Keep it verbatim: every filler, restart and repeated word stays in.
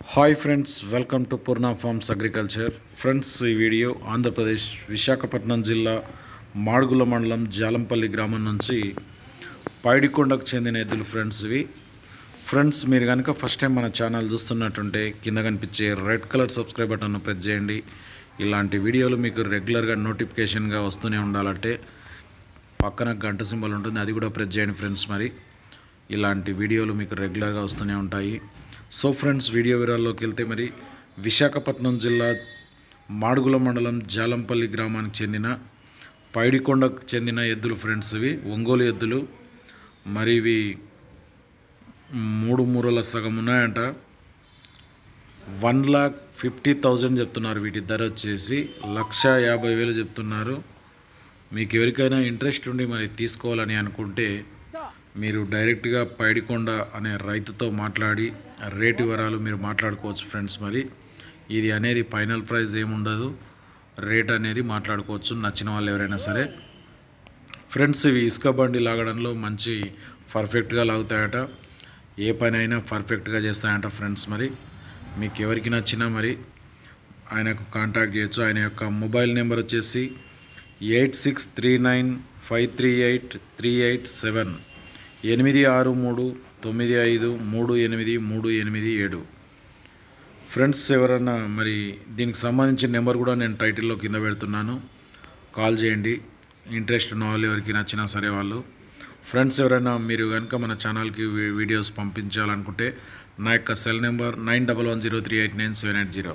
Hi friends, welcome to Purna farms agriculture. Friends, ఈ video Andhra Pradesh Visakhapatnam జిల్లా మాడుగుల మండలం జాలంపల్లి గ్రామం నుంచి పైడికొండకు చెందిన ఎద్దులు ఫ్రెండ్స్. ఇవి ఫ్రెండ్స్, మీరు కనుక ఫస్ట్ టైం మన ఛానల్ చూస్తున్నట్టుంటే కింద కనిపించే రెడ్ కలర్ సబ్స్క్రైబ్ బటన్ను ప్రెస్ చేయండి. ఇలాంటి వీడియోలు మీకు రెగ్యులర్గా నోటిఫికేషన్గా వస్తూనే ఉండాలంటే పక్కన గంట సింబల్ ఉంటుంది, అది కూడా ప్రెస్ చేయండి ఫ్రెండ్స్. మరి ఇలాంటి వీడియోలు మీకు రెగ్యులర్గా వస్తూనే ఉంటాయి. సో ఫ్రెండ్స్, వీడియో వివరాల్లోకి వెళ్తే, మరి విశాఖపట్నం జిల్లా మాడుగుల మండలం జాలంపల్లి గ్రామానికి చెందిన పైడికొండకు చెందిన ఎద్దులు ఫ్రెండ్స్. ఇవి ఒంగోలు ఎద్దులు. మరి ఇవి మూడు మూరల సగం ఉన్నాయంట. వన్ లాక్ ఫిఫ్టీ థౌజండ్ చెప్తున్నారు. వీటి ధర వచ్చేసి లక్ష యాభై వేలు చెప్తున్నారు. మీకు ఎవరికైనా ఇంట్రెస్ట్ ఉండి మరి తీసుకోవాలని అనుకుంటే మీరు డైరెక్ట్గా పైడికొండ అనే రైతుతో మాట్లాడి రేటు వివరాలు మీరు మాట్లాడుకోవచ్చు ఫ్రెండ్స్. మరి ఇది అనేది ఫైనల్ ప్రైస్ ఏముండదు, రేట్ అనేది మాట్లాడుకోవచ్చు నచ్చిన వాళ్ళు ఎవరైనా సరే ఫ్రెండ్స్. ఇవి ఇసుక బండి లాగడంలో మంచి పర్ఫెక్ట్గా లాగుతాయట, ఏ పని అయినా పర్ఫెక్ట్గా చేస్తాయంట ఫ్రెండ్స్. మరి మీకు ఎవరికి నచ్చినా మరి ఆయనకు కాంటాక్ట్ చేయొచ్చు. ఆయన యొక్క మొబైల్ నెంబర్ వచ్చేసి eight six three nine five three eight three eight seven ఎనిమిది ఆరు మూడు తొమ్మిది ఐదు మూడు ఎనిమిది మూడు ఎనిమిది ఏడు ఫ్రెండ్స్. ఎవరన్నా మరి దీనికి సంబంధించిన నెంబర్ కూడా నేను టైటిల్లో కింద పెడుతున్నాను, కాల్ చేయండి. ఇంట్రెస్ట్ ఉన్న వాళ్ళు ఎవరికి నచ్చినా సరే వాళ్ళు ఫ్రెండ్స్. ఎవరైనా మీరు కనుక మన ఛానల్కి వీడియోస్ పంపించాలనుకుంటే నా యొక్క cell number nine double one zero three eight nine seven eight zero